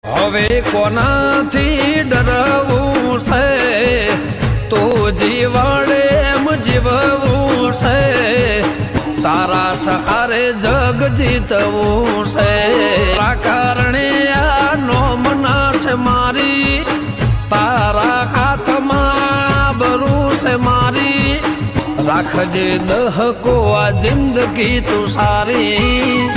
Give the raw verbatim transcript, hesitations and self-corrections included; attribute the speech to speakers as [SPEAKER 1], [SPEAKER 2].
[SPEAKER 1] હવે કોનાથી ડરવું છે, તો જીવડે એમ જીવવું છે, તારા સહારે જગ જીતવું છે. તારા કારણે આ નોમના છે મારી, તારા હાથમાં બરું છે મારી, રાખજે દહકો આ જિંદગી તું સારી.